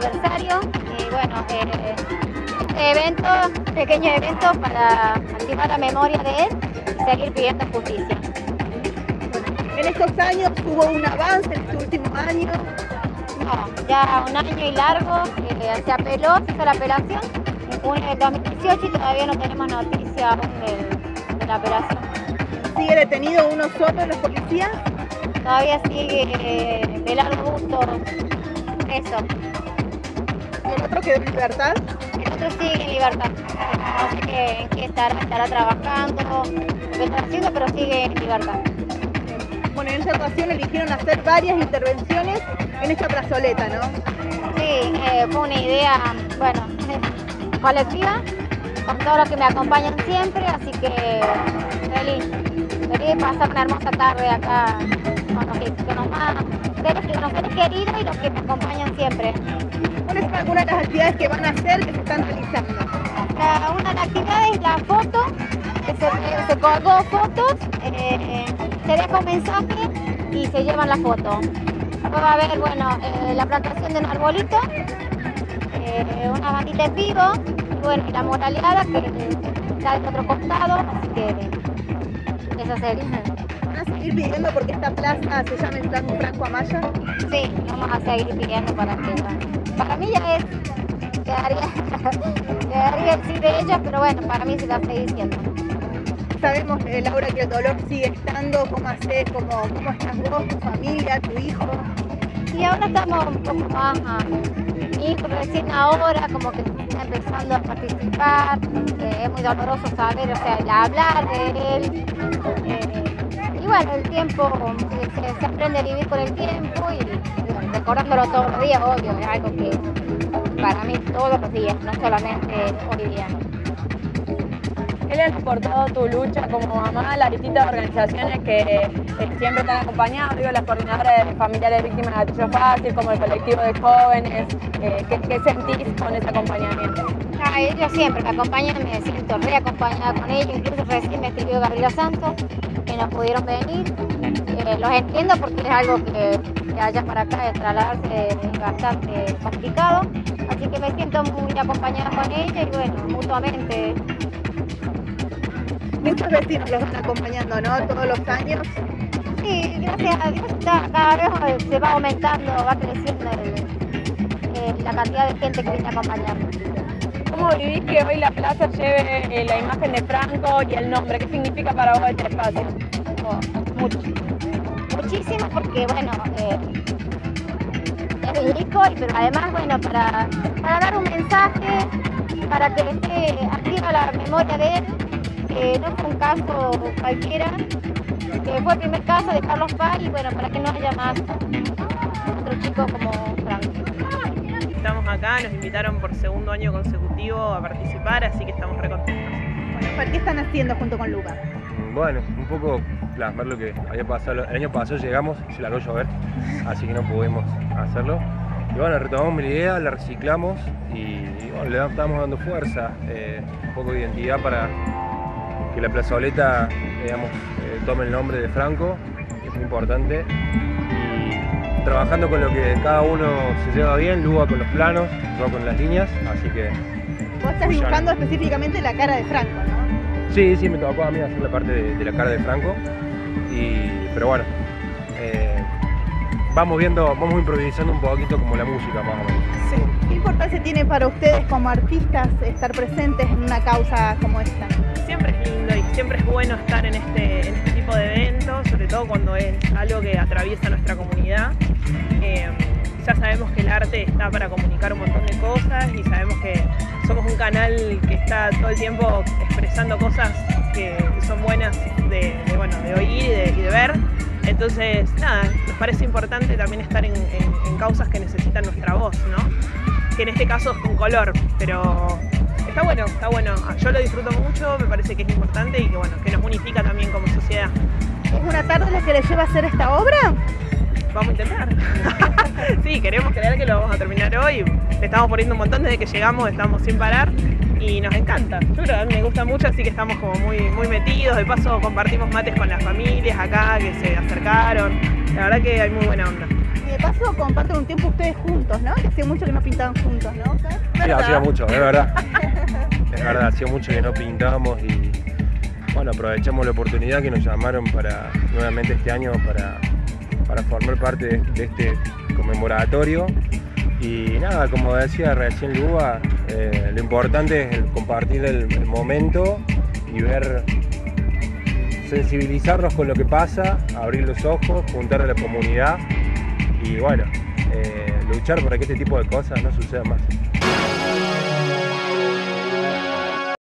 aniversario y bueno, pequeño evento para activar la memoria de él y seguir pidiendo justicia. En estos años hubo un avance en este último año. No, ya un año y largo se apeló, se hizo la apelación en el 2018 y todavía no tenemos noticia aún de la apelación. ¿Sigue detenido uno solo de los policías? Todavía sigue Belardo Bustos preso. ¿Y el otro quedó en libertad? El otro sigue en libertad. No sé en qué estará trabajando, lo que está haciendo, pero sigue en libertad. Bueno, en esta ocasión eligieron hacer varias intervenciones en esta plazoleta, ¿no? Sí, fue una idea, bueno, colectiva, con todos los que me acompañan siempre, así que feliz de pasar una hermosa tarde acá con los seres queridos y los que me acompañan siempre. ¿Cuáles son algunas de las actividades que van a hacer que se están realizando? Una de las actividades es la foto, que se colgó fotos, se deja un mensaje y se llevan la foto. Después va a haber, bueno, la plantación de un arbolito, una bandita en vivo, y bueno, y la moraleada que está del otro costado, así que eso sería. ¿Van a seguir pidiendo porque esta plaza se llame Franco Amaya? Sí, vamos a seguir pidiendo para mí ya quedaría el sí de ellos, pero bueno, para mí se la estoy diciendo. Sabemos, Laura, que el dolor sigue estando. ¿Cómo haces? ¿Cómo estás vos, tu familia, tu hijo? Y ahora estamos un poco más, mi hijo recién ahora como que está empezando a participar, es muy doloroso saber, o sea, el hablar de él. Y bueno, el tiempo, se aprende a vivir con el tiempo y recordándolo todos los días, obvio, es algo que para mí todos los días, no solamente hoy día. ¿Qué le ha aportado tu lucha como mamá a las distintas organizaciones que siempre te han acompañado? Digo, las coordinadoras de familiares víctimas de gatillo fácil, como el colectivo de jóvenes. ¿Qué sentís con ese acompañamiento? Ellos siempre me acompañan, me siento reacompañada con ellos. Incluso recién me escribió Gabriela Santos, que no pudieron venir. Los entiendo porque es algo que allá para acá, de trasladarse es bastante complicado. Así que me siento muy acompañada con ella y bueno, mutuamente. Muchos vecinos los van acompañando, ¿no? Todos los años. Sí, gracias a Dios cada vez se va aumentando, va creciendo la cantidad de gente que viene a acompañarnos. ¿Cómo vivís que hoy la plaza lleve la imagen de Franco y el nombre? ¿Qué significa para vos este espacio? Mucho. Muchísimo porque, bueno, es mi hijo, pero además, bueno, para dar un mensaje, para que esté activa la memoria de él, que no fue un caso cualquiera, que fue el primer caso de Carlos Paz y bueno, para que no haya más otro chico como Franco. Estamos acá, nos invitaron por segundo año consecutivo a participar, así que estamos re contentos. Bueno, ¿qué están haciendo junto con Luca? Bueno, un poco plasmar lo que había pasado. El año pasado llegamos, se largó a llover, así que no pudimos hacerlo. Y bueno, retomamos la idea, la reciclamos y bueno, le estamos dando fuerza, un poco de identidad para que la plazoleta, digamos, tome el nombre de Franco, que es muy importante. Y trabajando con lo que cada uno se lleva bien, Luga con los planos, yo con las líneas, así que... Vos estás dibujando específicamente la cara de Franco, ¿no? Sí, me tocó a mí hacer la parte de la cara de Franco, pero bueno, vamos improvisando un poquito como la música más o menos. Sí. ¿Qué importancia tiene para ustedes como artistas estar presentes en una causa como esta? Siempre es lindo y siempre es bueno estar en este tipo de eventos, sobre todo cuando es algo que atraviesa nuestra comunidad. Ya sabemos que el arte está para comunicar un montón de cosas y sabemos que somos un canal que está todo el tiempo expresando cosas que son buenas de oír y de ver. Entonces, nada, nos parece importante también estar en causas que necesitan nuestra voz, ¿no? Que en este caso es con color, pero está bueno. Yo lo disfruto mucho, me parece que es importante y que, bueno, que nos unifica también como sociedad. ¿Es una tarde la que les lleva a hacer esta obra? Vamos a intentar. Sí, queremos creer que lo vamos a terminar hoy. Le estamos poniendo un montón desde que llegamos, estamos sin parar y nos encanta. Yo creo que a mí me gusta mucho, así que estamos como muy metidos. De paso compartimos mates con las familias acá que se acercaron. La verdad que hay muy buena onda. Y de paso comparten un tiempo ustedes juntos, ¿no? Que hacía mucho que no pintaban juntos, ¿no? Oscar? Sí, hacía mucho, es verdad. Es verdad, hacía mucho que no pintábamos y bueno, aprovechamos la oportunidad que nos llamaron para nuevamente este año para formar parte de este conmemoratorio. Y nada, como decía recién Luba, lo importante es el compartir el momento y ver, sensibilizarnos con lo que pasa, abrir los ojos, juntar a la comunidad y bueno, luchar para que este tipo de cosas no sucedan más.